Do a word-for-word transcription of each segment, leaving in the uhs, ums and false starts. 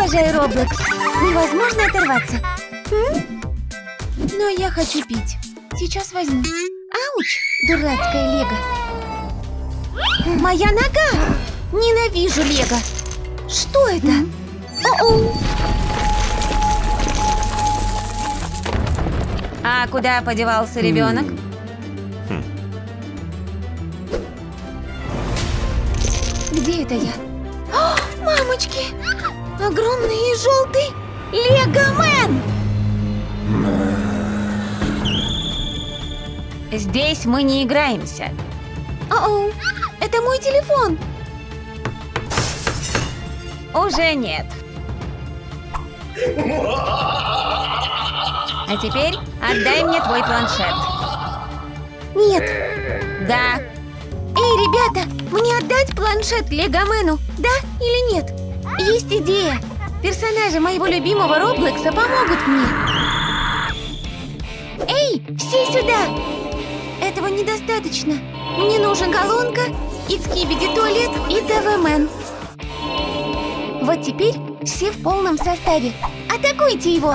Обожаю Роблокс. Невозможно оторваться. Но я хочу пить. Сейчас возьму. Ауч, дурацкая Лего. Моя нога! Ненавижу Лего. Что это? О-оу. А куда подевался ребенок? Где это я? О, мамочки! Огромный и желтый Лего-мен! Здесь мы не играемся. О-оу, это мой телефон. Уже нет. А теперь отдай мне твой планшет. Нет. Да. Эй, ребята, мне отдать планшет Легомену, да или нет? Есть идея. Персонажи моего любимого Роблокса помогут мне. Эй, все сюда! Этого недостаточно. Мне нужен колонка, и Скибиди туалет, и ТВ-мен. Вот теперь все в полном составе. Атакуйте его!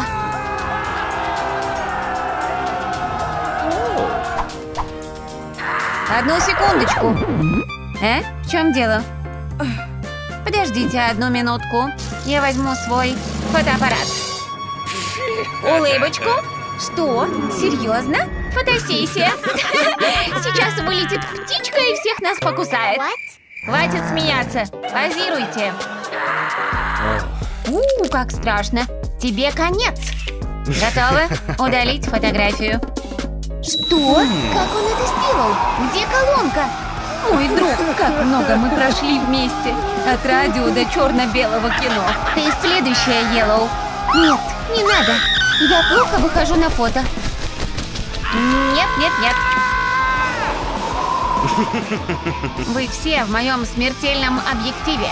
Одну секундочку. Э? В чем дело? Подождите одну минутку. Я возьму свой фотоаппарат. Улыбочку. Что? Серьезно? Фотосессия. Сейчас вылетит птичка и всех нас покусает. Хватит смеяться. Позируйте. У, как страшно. Тебе конец. Готовы? Удалить фотографию. Что? Как он это сделал? Где колонка? Мой друг, как много мы прошли вместе. От радио до черно-белого кино. Ты следующая, Йеллоу. Нет, не надо. Я плохо выхожу на фото. Нет, нет, нет. Вы все в моем смертельном объективе.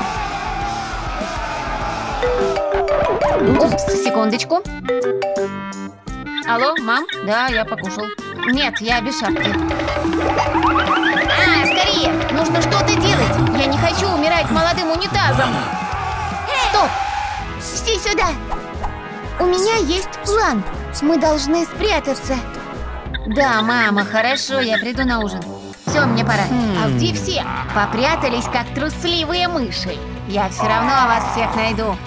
Упс, секундочку. Алло, мам? Да, я покушал. Нет, я без шапки. А, скорее! Нужно что-то делать! Я не хочу умирать молодым унитазом! Стоп! Все сюда! У меня есть план! Мы должны спрятаться! Да, мама, хорошо, я приду на ужин. Все, мне пора. А где все? Попрятались, как трусливые мыши. Я все равно вас всех найду.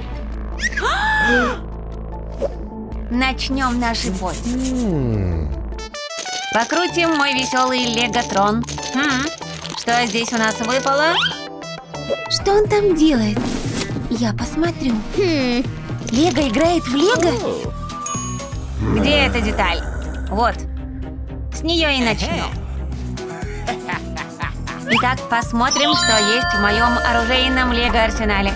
Начнем наши поиски. Покрутим мой веселый леготрон. Хм, что здесь у нас выпало? Что он там делает? Я посмотрю. Хм. Лего играет в Лего? Где эта деталь? Вот. С нее и начнем. Итак, посмотрим, что есть в моем оружейном Лего-арсенале.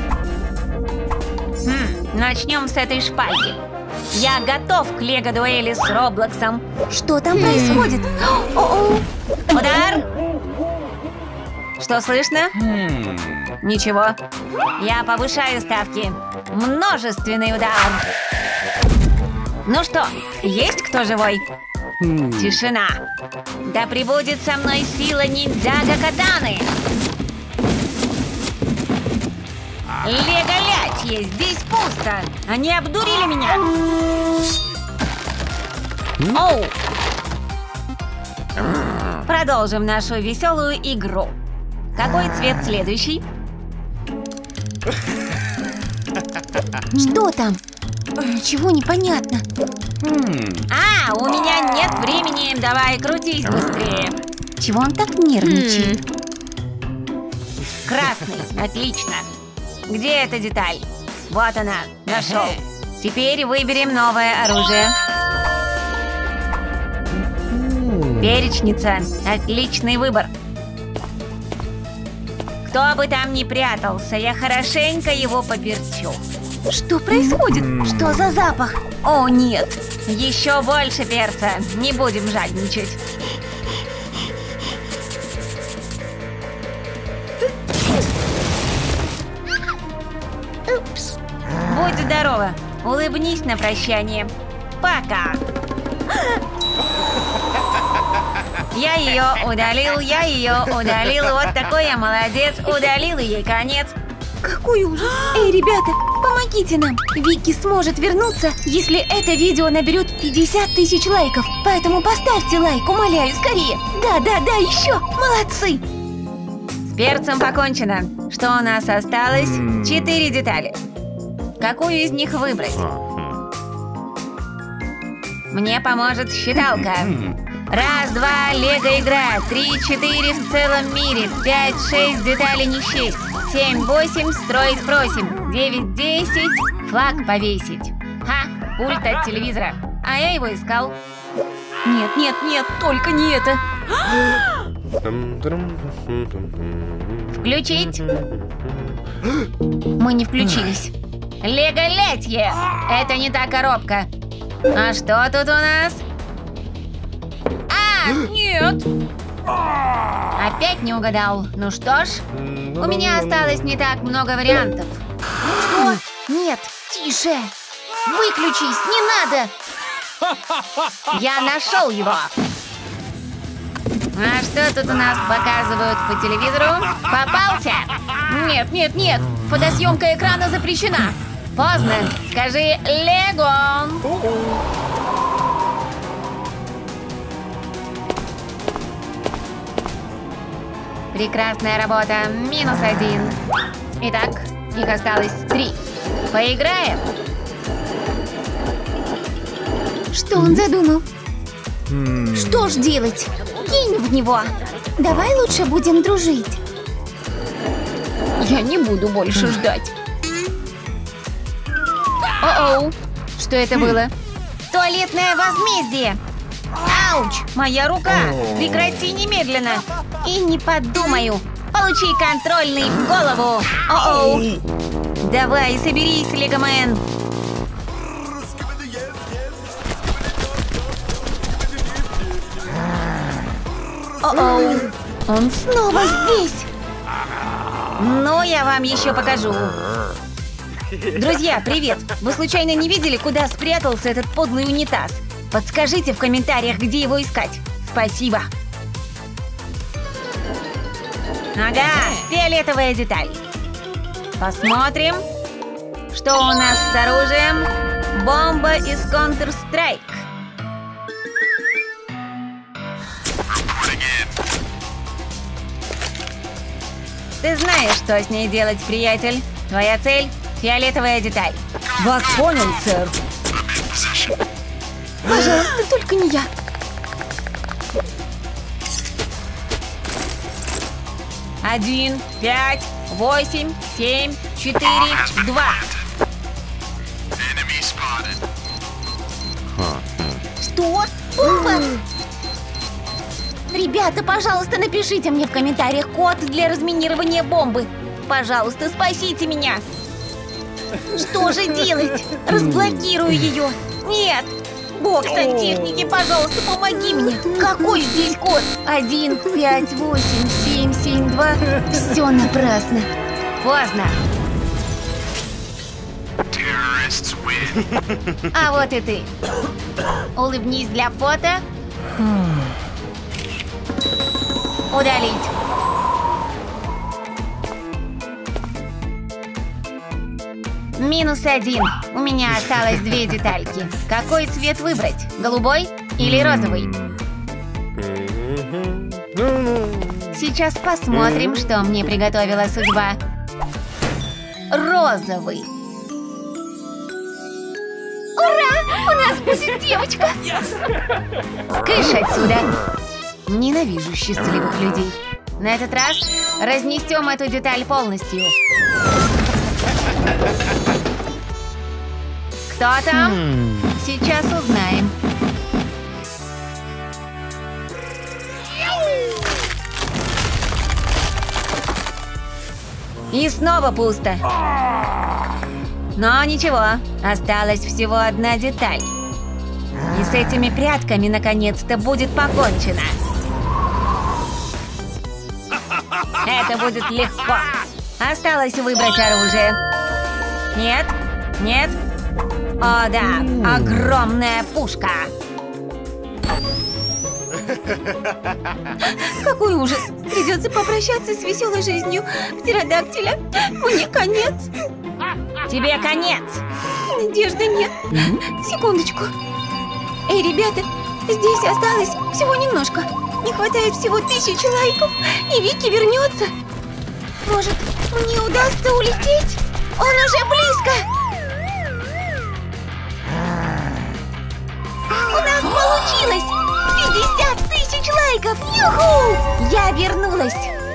Хм, начнем с этой шпаги. Я готов к Лего-дуэли с Роблоксом. Что там происходит? О-о! Удар! Что слышно? Ничего. Я повышаю ставки. Множественный удар. Ну что, есть кто живой? Тишина. Да пребудет со мной сила ниндзяго-катаны. Лего-лятье, здесь пусто. Они обдурили меня. Оу. Продолжим нашу веселую игру. Какой цвет следующий? Что там? Ничего не понятно. А, у меня нет времени. Давай, крутись быстрее. Чего он так нервничает? Красный, отлично. Где эта деталь? Вот она, нашел. Теперь выберем новое оружие. Перечница, отличный выбор. Кто бы там ни прятался, я хорошенько его поперчу. Что происходит? Что за запах? О, нет! Еще больше перца. Не будем жадничать. Упс. Будь здорова. Улыбнись на прощание. Пока. Я ее удалил, я ее удалил. Вот такой я молодец. Удалил ей конец. Какой ужас! Эй, ребята, помогите нам! Вики сможет вернуться, если это видео наберет пятьдесят тысяч лайков. Поэтому поставьте лайк, умоляю, скорее! Да, да, да, еще! Молодцы! С перцем покончено. Что у нас осталось? Четыре детали. Какую из них выбрать? Мне поможет считалка. Раз, два, лего игра. Три, четыре в целом мире. Пять, шесть, деталей не счесть. Семь, восемь, строить просим. Девять, десять, флаг повесить. Ха, пульт от телевизора. А я его искал. Нет, нет, нет, только не это. Включить? Мы не включились. Лего-летье! Это не та коробка. А что тут у нас? А, нет! Опять не угадал. Ну что ж, у меня осталось не так много вариантов. Что? Нет, тише! Выключись, не надо! Я нашел его! А что тут у нас показывают по телевизору? Попался? Нет, нет, нет! Фотосъемка экрана запрещена! Поздно! Скажи Лего! Прекрасная работа. Минус один. Итак, их осталось три. Поиграем? Что он задумал? Что ж делать? Кинь в него. Давай лучше будем дружить. Я не буду больше ждать. О-оу. Что это было? Туалетное возмездие. Ауч, моя рука. Прекрати немедленно. И не подумаю. Получи контрольный в голову. О-оу. Давай, соберись, Легомен. О-оу. Он снова здесь. Ну, я вам еще покажу. Друзья, привет! Вы случайно не видели, куда спрятался этот подлый унитаз? Подскажите в комментариях, где его искать. Спасибо. Ага, фиолетовая деталь. Посмотрим, что у нас с оружием. Бомба из Counter-Strike. Ты знаешь, что с ней делать, приятель. Твоя цель – фиолетовая деталь. Вас понял, сэр. Пожалуйста, только не я. Один, пять, восемь, семь, четыре, два. Что? Бомба? Ребята, пожалуйста, напишите мне в комментариях код для разминирования бомбы. Пожалуйста, спасите меня. Что же делать? Разблокирую ее. Нет. Бог сантехники, пожалуйста, помоги мне. Какой здесь код? Один, пять, восемь, семь, семь, два. Все напрасно. Поздно. А вот и ты. Улыбнись для фото. Удалить. Минус один. У меня осталось две детальки. Какой цвет выбрать? Голубой или розовый? Сейчас посмотрим, что мне приготовила судьба. Розовый. Ура! У нас будет девочка! Кыш отсюда! Ненавижу счастливых людей. На этот раз разнесем эту деталь полностью. Кто там? Сейчас узнаем. И снова пусто. Но ничего, осталась всего одна деталь. И с этими прядками наконец-то будет покончено. Это будет легко. Осталось выбрать оружие. Нет, нет. О, да, огромная пушка. Какой ужас! Придется попрощаться с веселой жизнью птеродактиля. Мне конец. Тебе конец. Надежды нет. Секундочку. Эй, ребята, здесь осталось всего немножко. Не хватает всего тысячи лайков, и Вики вернется. Может, мне удастся улететь? Он уже близко. У нас получилось! пятьдесят тысяч лайков! Юху! Я вернулась!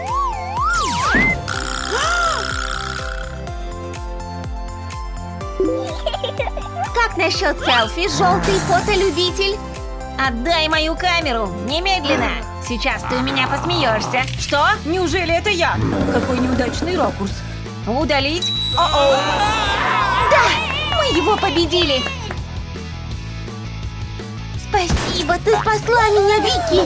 Как насчет селфи, желтый фотолюбитель? Отдай мою камеру, немедленно. Сейчас ты у меня посмеешься. Что? Неужели это я? Какой неудачный ракурс. Удалить? О-оу. Да! Мы его победили! Спасибо, ты спасла меня, Вики!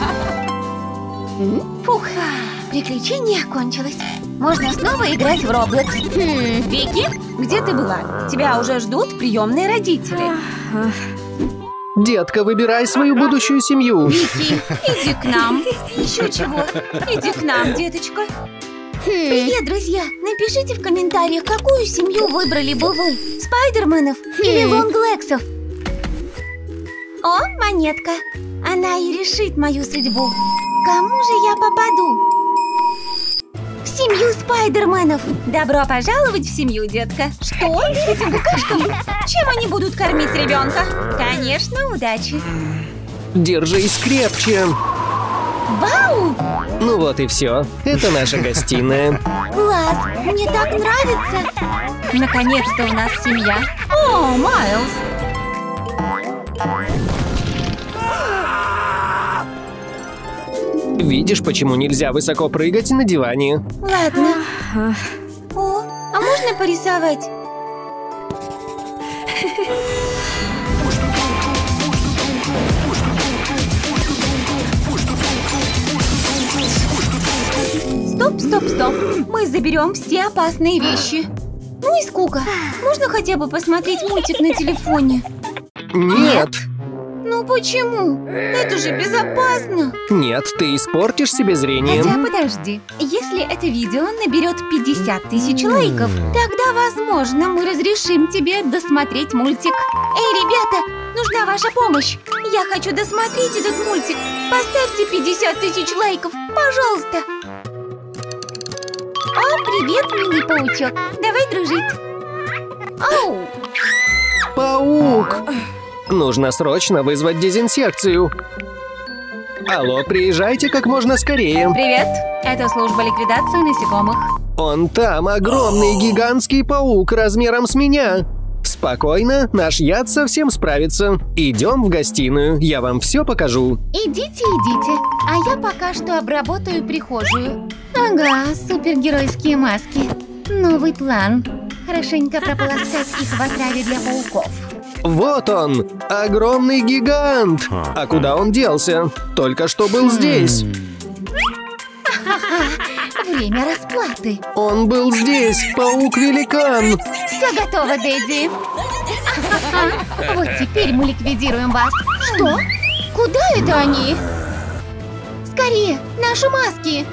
Фух, приключение окончилось. Можно снова играть в Roblox. Хм, Вики, где ты была? Тебя уже ждут приемные родители. Детка, выбирай свою будущую семью. Вики, иди к нам. Еще чего? Иди к нам, деточка. Привет, друзья! Напишите в комментариях, какую семью выбрали бы вы. Спайдерменов или Лонглексов? О, монетка. Она и решит мою судьбу. Кому же я попаду? В семью Спайдерменов. Добро пожаловать в семью, детка. Что? Этим букашкам? Чем они будут кормить ребенка? Конечно, удачи. Держись крепче. Вау! Ну вот и все. Это наша гостиная. Класс! Мне так нравится! Наконец-то у нас семья. О, Майлз! Видишь, почему нельзя высоко прыгать на диване? Ладно. О, а можно порисовать? Стоп, стоп, стоп. Мы заберем все опасные вещи. Ну и скука. Можно хотя бы посмотреть мультик на телефоне? Нет. Ну почему? Это же безопасно. Нет, ты испортишь себе зрение. Хотя подожди. Если это видео наберет пятьдесят тысяч лайков, тогда, возможно, мы разрешим тебе досмотреть мультик. Эй, ребята, нужна ваша помощь. Я хочу досмотреть этот мультик. Поставьте пятьдесят тысяч лайков, пожалуйста. О, привет, мини-паучок. Давай дружить. Оу. Паук! Нужно срочно вызвать дезинсекцию. Алло, приезжайте как можно скорее. Привет, это служба ликвидации насекомых. Он там, огромный гигантский паук размером с меня. Спокойно, наш яд совсем справится. Идем в гостиную, я вам все покажу. Идите, идите, а я пока что обработаю прихожую. Ага, супергеройские маски. Новый план. Хорошенько прополоскать их в отраве для пауков. Вот он, огромный гигант. А куда он делся? Только что был здесь. Время расплаты. Он был здесь, паук-великан. Все готово, Дэдди. Вот теперь мы ликвидируем вас. Что? Куда это они? Скорее, наши маски.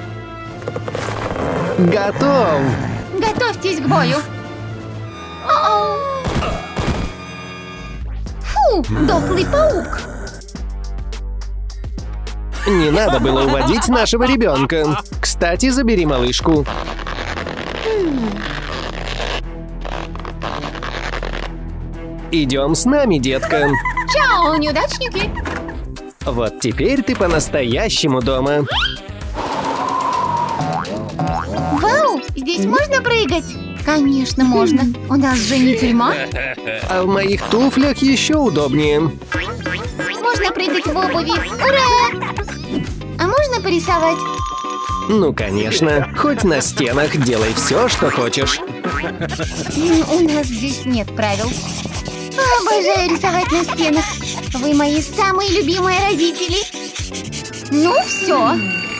Готов. Готовьтесь к бою. О-оу. Фу, дохлый паук. Не надо было уводить нашего ребенка. Кстати, забери малышку. Идем с нами, детка. Чао, неудачники. Вот теперь ты по-настоящему дома. Вау, здесь можно прыгать? Конечно, можно. У нас же не тюрьма. А в моих туфлях еще удобнее. Можно прыгать в обуви. Ура! А можно порисовать? Ну, конечно. Хоть на стенах делай все, что хочешь. У нас здесь нет правил. Обожаю рисовать на стенах. Вы мои самые любимые родители. Ну все.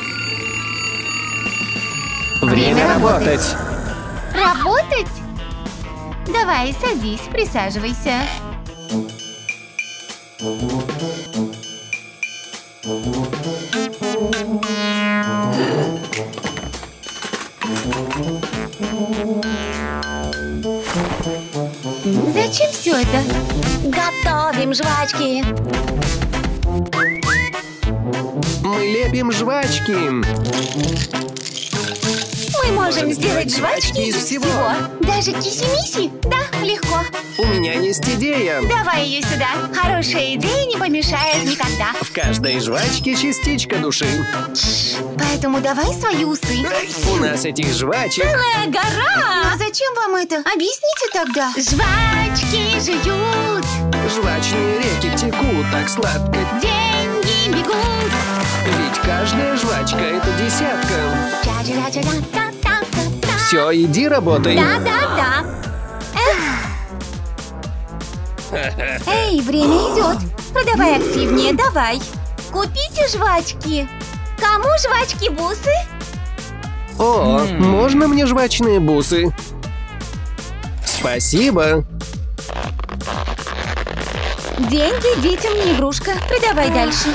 Время работать. Работать? Давай, садись, присаживайся. Зачем все это? Готовим жвачки. Мы лепим жвачки. Мы можем сделать жвачки из всего. Даже киси-миси? Да, легко. У меня есть идея. Давай ее сюда. Хорошая идея не помешает никогда. В каждой жвачке частичка души. Поэтому давай свои усы. У нас этих жвачек... Целая гора! А зачем вам это? Объясните тогда. Жвачки жуют. Жвачные реки текут так сладко. Деньги бегут. Ведь каждая жвачка — это десятка. Ча-ча-ча-ча-та-та-та-та. Все, иди работай. Да-да-да. Эй, время идет. Продавай активнее, давай. Купите жвачки. Кому жвачки бусы? О, можно мне жвачные бусы? Спасибо. Деньги детям не игрушка. Продавай дальше.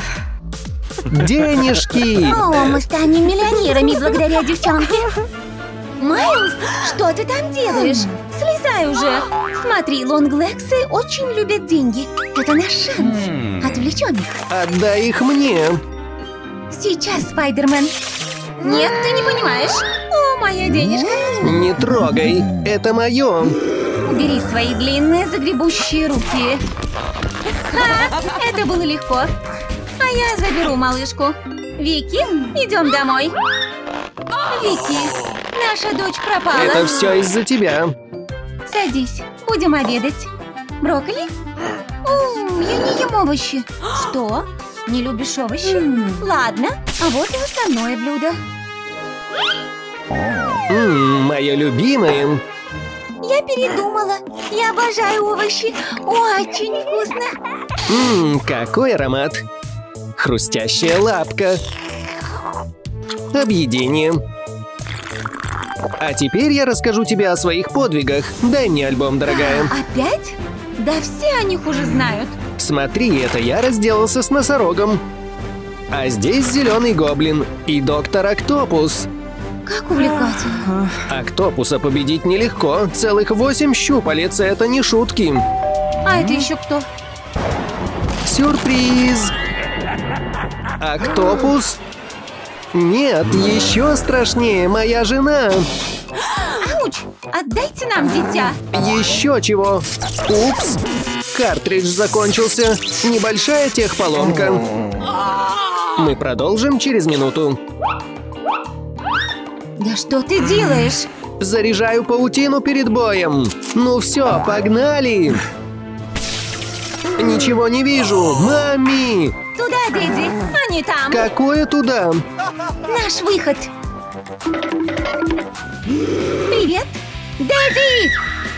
Денежки. О, мы станем миллионерами благодаря девчонке. Майлз, что ты там делаешь? Слезай уже. Смотри, лонглегсы очень любят деньги. Это наш шанс. Отвлечем их. Отдай их мне. Сейчас, Спайдермен. Нет, ты не понимаешь. О, моя денежка. Не трогай. Это мое. Убери свои длинные загребущие руки. Ха, это было легко. А я заберу малышку. Вики, идем домой. Вики, наша дочь пропала. Это все из-за тебя. Садись, будем обедать. Брокколи? О, я не ем овощи. Что? Не любишь овощи? Ладно, а вот и основное блюдо. Ммм, мое любимое. Я передумала. Я обожаю овощи. Очень вкусно. Ммм, какой аромат. Хрустящая лапка. Объедение. А теперь я расскажу тебе о своих подвигах. Дай мне альбом, дорогая. Опять? Да все о них уже знают. Смотри, это я разделался с носорогом. А здесь зеленый гоблин и доктор Октопус. Как увлекательно. Октопуса победить нелегко. Целых восемь щупалец — это не шутки. А это еще кто? Сюрприз! Октопус? Нет, еще страшнее, моя жена. Ауч! Отдайте нам дитя. Еще чего? Упс! Картридж закончился. Небольшая техполомка. Мы продолжим через минуту. Да что ты делаешь? Заряжаю паутину перед боем. Ну все, погнали! Ничего не вижу. Мами! Туда, Дэдди, а не там. Какое туда? Наш выход. Привет, Дэдди!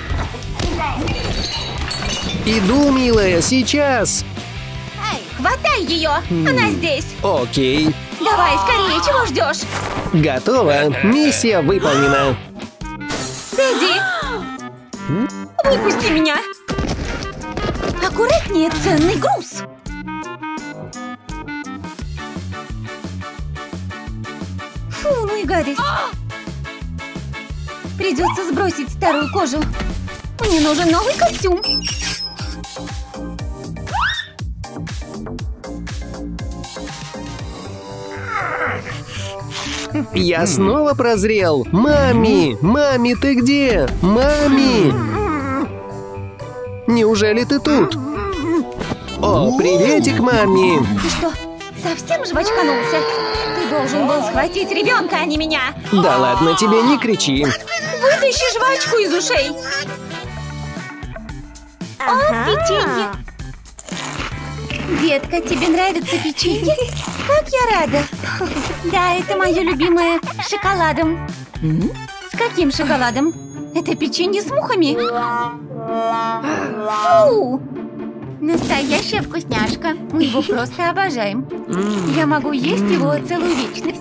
Иду, милая, сейчас. Хватай ее, она здесь. Окей. Давай, скорее, чего ждешь? Готово. Миссия выполнена. Дэдди! Выпусти меня! Аккуратнее, ценный груз! Фу, ну и гадость! Придется сбросить старую кожу. Мне нужен новый костюм. Я снова прозрел. Мами! Мами, ты где? Мами! Неужели ты тут? О, приветик, мами! Ты что, совсем жвачканулся? Ты должен был схватить ребенка, а не меня. Да ладно тебе, не кричи. Вытащи жвачку из ушей. О, печенье. Детка, тебе нравится печенье? Как я рада. Да, это мое любимое, с шоколадом. С каким шоколадом? Это печенье с мухами? Фу! Настоящая вкусняшка. Мы его просто обожаем. Я могу есть его целую вечность.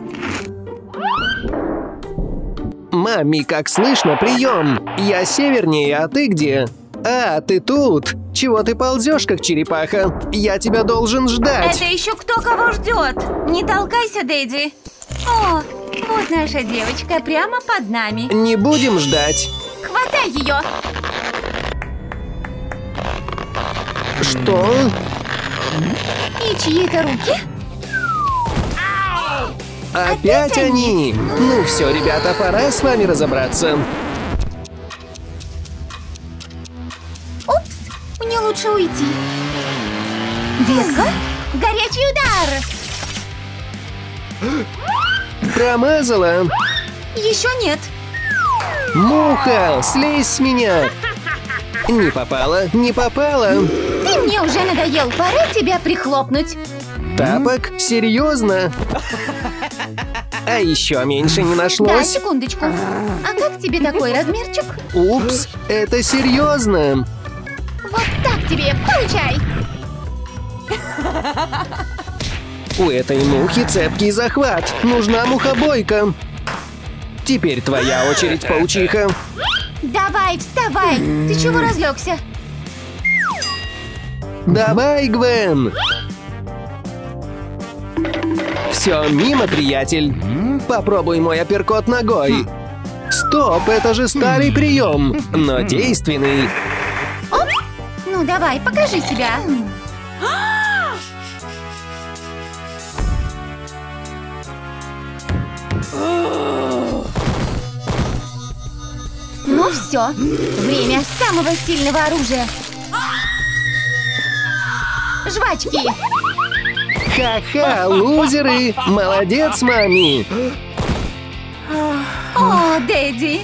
Мами, как слышно, прием! Я севернее, а ты где? А, ты тут! Чего ты ползешь, как черепаха? Я тебя должен ждать! Это еще кто кого ждет? Не толкайся, Дэдди. О, вот наша девочка прямо под нами. Не будем ждать. Хватай ее! Что? И чьи-то руки? Опять, Опять они? они? Ну все, ребята, пора с вами разобраться. Упс, мне лучше уйти. Детка, горячий удар! Промазала. Еще нет. Муха, слезь с меня. Не попала, не попала. Ты мне уже надоел, пора тебя прихлопнуть. Тапок? Серьезно? А еще меньше не Да, нашлось? секундочку. А как тебе такой размерчик? Упс, это серьезно. Вот так тебе, получай. У этой мухи цепкий захват. Нужна мухобойка. Теперь твоя очередь, паучиха. Давай, вставай. Ты чего разлегся? Давай, Гвен. Все, мимо, приятель. Попробуй мой апперкот ногой. Стоп, это же старый прием, но действенный. Оп. Ну давай, покажи себя. Ну все, время самого сильного оружия. Жвачки. Ха-ха, лузеры! Молодец, мами! О, Дэдди!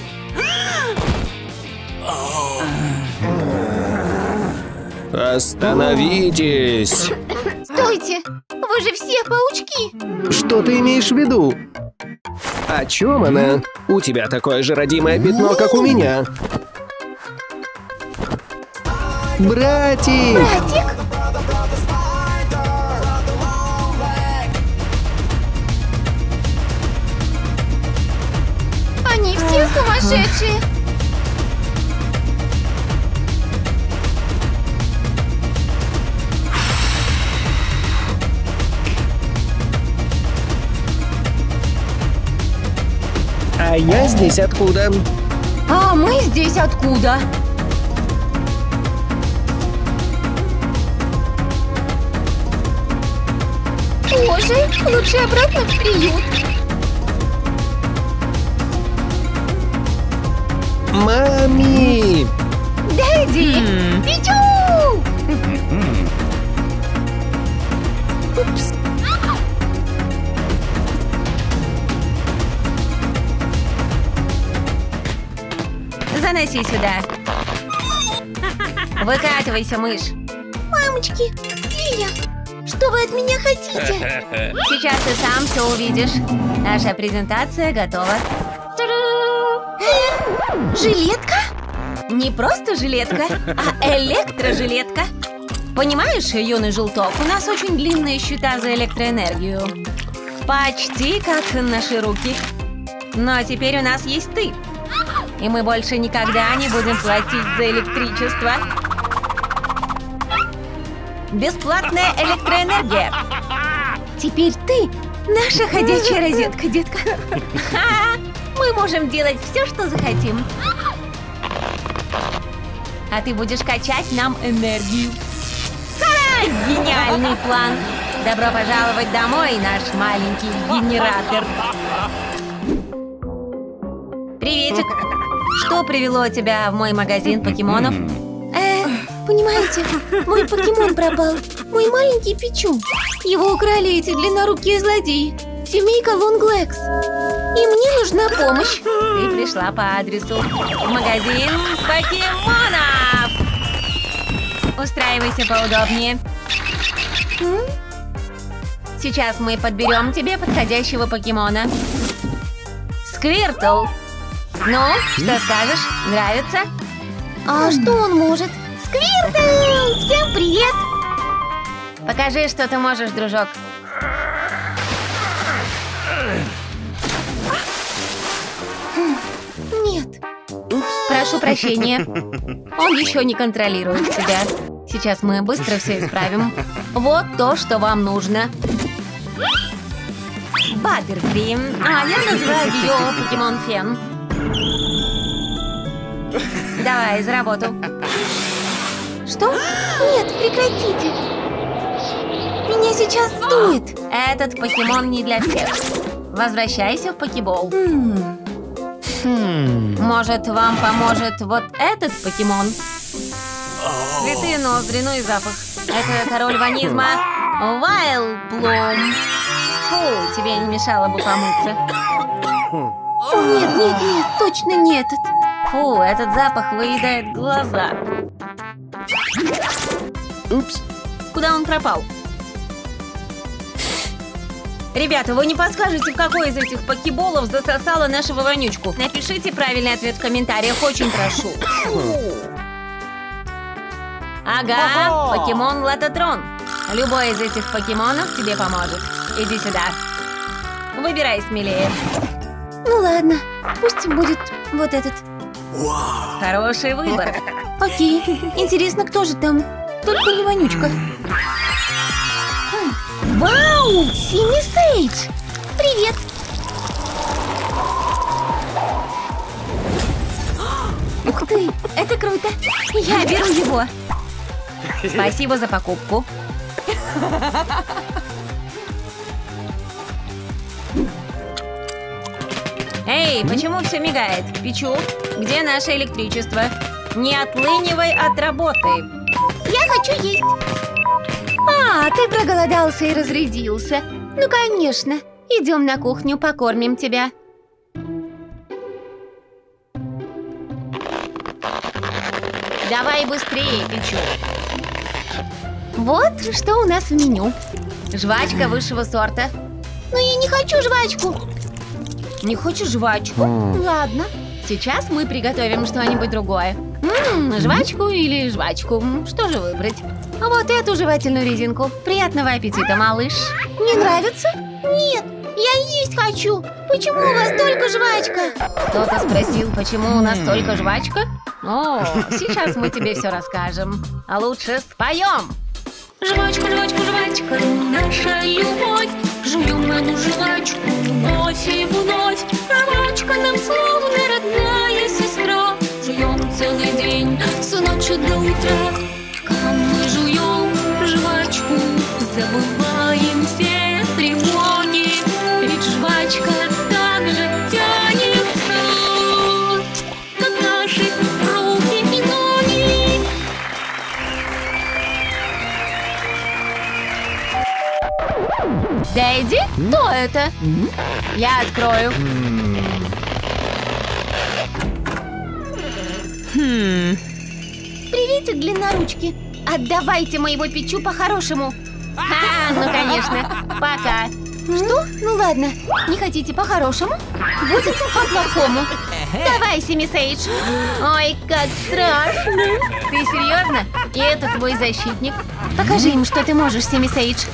Остановитесь! Стойте! Вы же все паучки! Что ты имеешь в виду? О чем она? У тебя такое же родимое пятно, как у меня. Братик! Братик? Они все сумасшедшие! А я здесь откуда? А мы здесь откуда? Боже, лучше обратно в приют. Мами! Дэдди! Пичу! Упс. Заноси сюда. Выкатывайся, мышь. Мамочки, где я? Что вы от меня хотите? Сейчас ты сам все увидишь. Наша презентация готова. Э, жилетка? Не просто жилетка, а электрожилетка. Понимаешь, юный желток, у нас очень длинные счета за электроэнергию. Почти как наши руки. Но теперь у нас есть ты. И мы больше никогда не будем платить за электричество. Бесплатная электроэнергия. Теперь ты наша ходячая розетка, детка. Ха! Мы можем делать все, что захотим. А ты будешь качать нам энергию. Ха! Гениальный план! Добро пожаловать домой, наш маленький генератор. Приветик. Что привело тебя в мой магазин покемонов? Э, понимаете, мой покемон пропал. Мой маленький Пичу. Его украли эти длиннорукие злодеи. Семейка Лонглекс. И мне нужна помощь. Ты пришла по адресу. В магазин покемонов. Устраивайся поудобнее. М? Сейчас мы подберем тебе подходящего покемона. Сквиртл. Ну, что скажешь? Нравится? А что он может? Сквиртл! Всем привет! Покажи, что ты можешь, дружок. Нет. Прошу прощения. Он еще не контролирует себя. Сейчас мы быстро все исправим. Вот то, что вам нужно. Баттеркрим. А я называю ее Покемон Фен. Давай, за работу. Что? Нет, прекратите. Меня сейчас сдует. Этот покемон не для всех. Возвращайся в покебол. Может, вам поможет вот этот покемон? Цветы, ноздри, ну и запах. Это король ванизма Вайлплум. Фу, тебе не мешало бы помыться. Нет, нет, нет, точно не этот. Фу, этот запах выедает глаза. Упс. Куда он пропал? Ребята, вы не подскажете, в какой из этих покеболов засосала нашего вонючку? Напишите правильный ответ в комментариях, очень прошу. Ага, покемон Лототрон. Любой из этих покемонов тебе поможет. Иди сюда. Выбирай смелее. Ну ладно, пусть будет вот этот. Хороший выбор. Окей, интересно, кто же там? Только не вонючка. Вау, Синий Сейдж! Привет! Ух ты, это круто! Я беру его. Спасибо за покупку. Эй, почему все мигает? Пичу, где наше электричество? Не отлынивай от работы. Я хочу есть! А, ты проголодался и разрядился. Ну, конечно. Идем на кухню, покормим тебя. Давай быстрее, Пичу. Вот что у нас в меню. Жвачка высшего сорта. Но я не хочу жвачку. Не хочешь жвачку? Ладно. Сейчас мы приготовим что-нибудь другое. М-м, жвачку или жвачку? Что же выбрать? Вот эту жевательную резинку. Приятного аппетита, малыш. Не нравится? Нет, я есть хочу. Почему у вас только жвачка? Кто-то спросил, почему у нас только жвачка? О, сейчас мы тебе все расскажем. А лучше споем. Жвачка, жвачка, жвачка, наша любовь. Жуем эту жвачку вновь и вновь. Жвачка нам словно родная сестра. Жуем целый день, с ночи до утра. Пока мы жуем жвачку, забываем все тревоги. Ведь жвачка так же тянется, как наши руки и ноги. Дэдди? Кто это? Я открою. Хм. Приветик, длинноручки. Отдавайте моего Пичу по-хорошему. А, ну конечно. Пока. Что? Ну ладно. Не хотите по-хорошему? Будет по-плохому. Давай, Семи Сейдж. Ой, как страшно. Ты серьезно? И это твой защитник? Покажи им, что ты можешь, Семи Сейдж.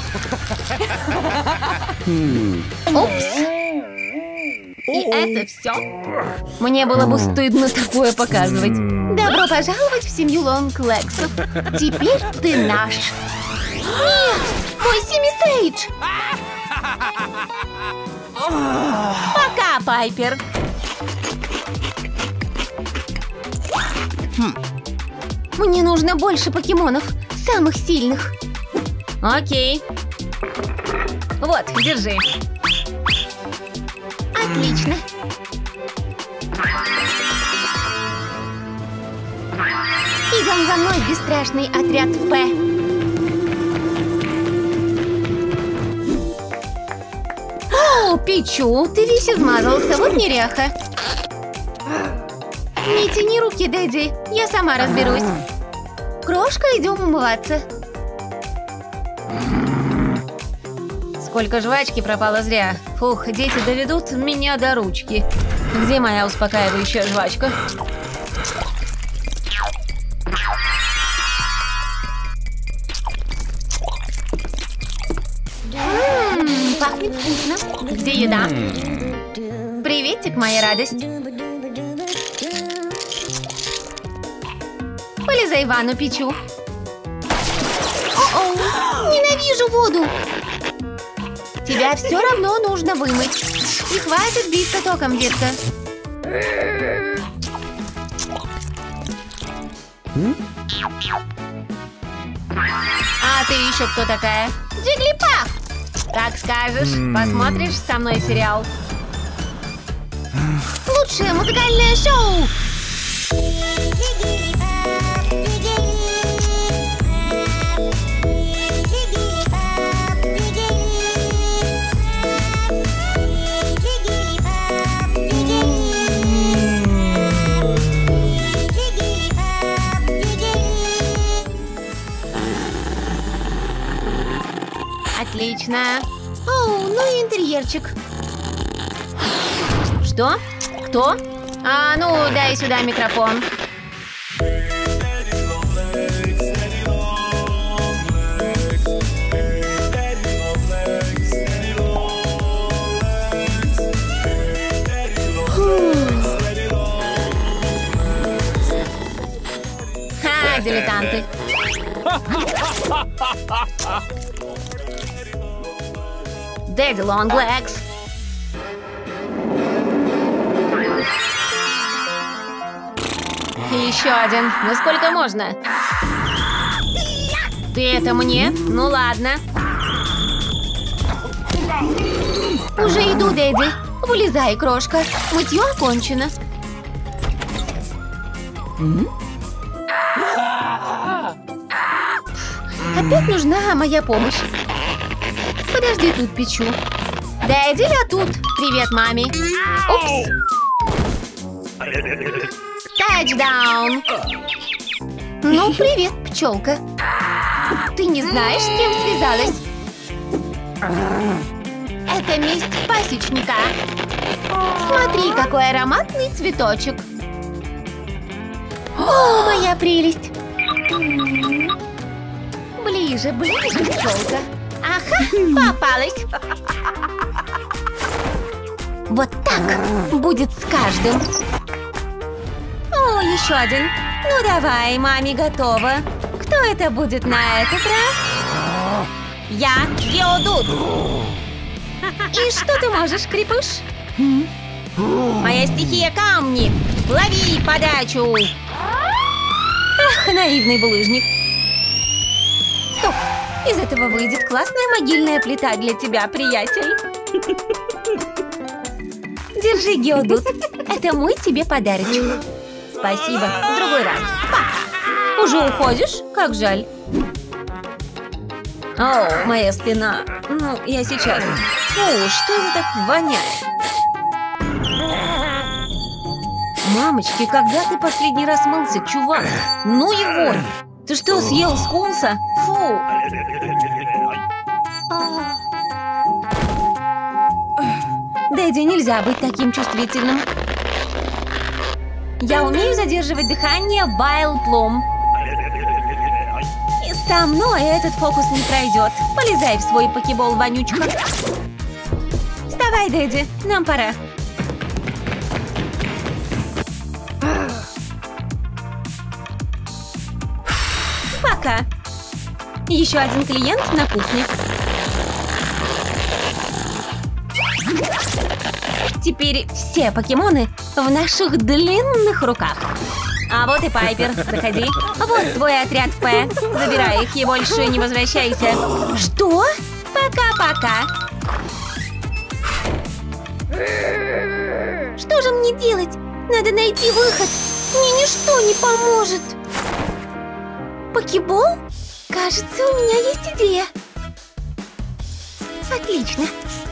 Упс. И это все? Мне было бы стыдно такое показывать. Добро пожаловать в семью Лонглексов. Теперь ты наш. Нет, мой Семи Сейдж. Пока, Пайпер. Мне нужно больше покемонов, самых сильных. Окей. Вот, держи. Отлично. Идем за мной, бесстрашный отряд П. О, Пичу, ты весь измазался, вот неряха. Не тяни руки, Дэдди, я сама разберусь. Крошка, идем умываться. Сколько жвачки пропало зря. Фух, дети доведут меня до ручки. Где моя успокаивающая жвачка? Ммм, пахнет вкусно. Где еда? Приветик, моя радость. Полезай в ванну, Пичу. О-оу, ненавижу воду. Тебя все равно нужно вымыть. И хватит биться током, детка. А ты еще кто такая? Джиглипаф! Как скажешь, посмотришь со мной сериал? Лучшее музыкальное шоу! Отлично. Оу, ну и интерьерчик. Что? Кто? А ну, дай сюда микрофон. Ха, дилетанты. Дэдди Лонглегс. Еще один. Ну сколько можно? Ты это мне? Ну ладно. Уже иду, Дэдди. Вылезай, крошка. Мытье окончено. Опять нужна моя помощь. Подожди тут, Пичу. Дэдди, я тут. Привет, маме. Упс. Тачдаун. Ну, привет, пчелка. Ты не знаешь, с кем связалась? Это месть пасечника. Смотри, какой ароматный цветочек. О, моя прелесть. Ближе, ближе, пчелка. Ага, попалась. Вот так будет с каждым. О, еще один. Ну давай, маме готова. Кто это будет на этот раз? Я, Геодут. И что ты можешь, Крепыш? Моя стихия камни. Лови подачу. Ах, наивный булыжник. Стоп. Из этого выйдет классная могильная плита для тебя, приятель. Держи, Геодут. Это мой тебе подарочек. Спасибо. В другой раз. Пока. Уже уходишь? Как жаль. О, моя спина. Ну, я сейчас. Фу, что это так воняет? Мамочки, когда ты последний раз мылся, чувак? Ну и вонь. Ты что, съел скунса? Фу. Дэдди, нельзя быть таким чувствительным. Я умею задерживать дыхание Байл Плум. И со мной этот фокус не пройдет. Полезай в свой покебол, вонючка. Вставай, Дэдди, нам пора. Пока. Еще один клиент на кухне. Теперь все покемоны в наших длинных руках. А вот и Пайпер. Заходи. Вот твой отряд П. Забирай их и больше не возвращайся. Что? Пока-пока. Что же мне делать? Надо найти выход. Мне ничто не поможет. Покебол? Кажется, у меня есть идея. Отлично.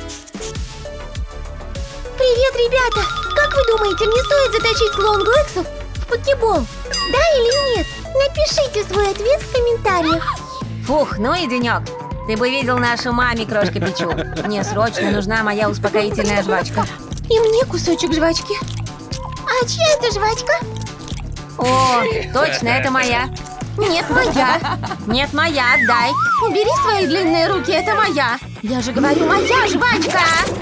Привет, ребята! Как вы думаете, мне стоит заточить Лонглексов в покебол? Да или нет? Напишите свой ответ в комментариях. Фух, ну и денек. Ты бы видел нашу маме, крошка Пичу. Мне срочно нужна моя успокоительная жвачка. И мне кусочек жвачки. А чья это жвачка? О, точно, это моя. Нет, моя. Нет, моя, отдай. Убери свои длинные руки, это моя. Я же говорю, моя жвачка.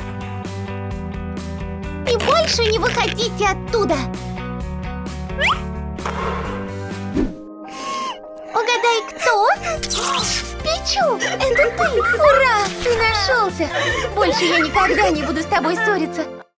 И больше не выходите оттуда. Угадай, кто? Пичу, это ты! Ура! Ты нашелся! Больше я никогда не буду с тобой ссориться.